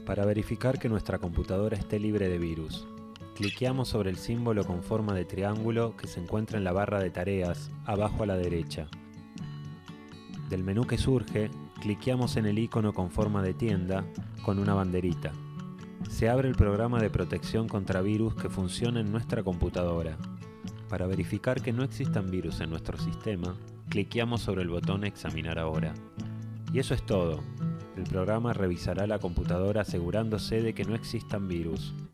Para verificar que nuestra computadora esté libre de virus, cliqueamos sobre el símbolo con forma de triángulo que se encuentra en la barra de tareas, abajo a la derecha. Del menú que surge, cliqueamos en el icono con forma de tienda, con una banderita. Se abre el programa de protección contra virus que funciona en nuestra computadora. Para verificar que no existan virus en nuestro sistema, cliqueamos sobre el botón Examinar ahora. Y eso es todo. El programa revisará la computadora asegurándose de que no existan virus.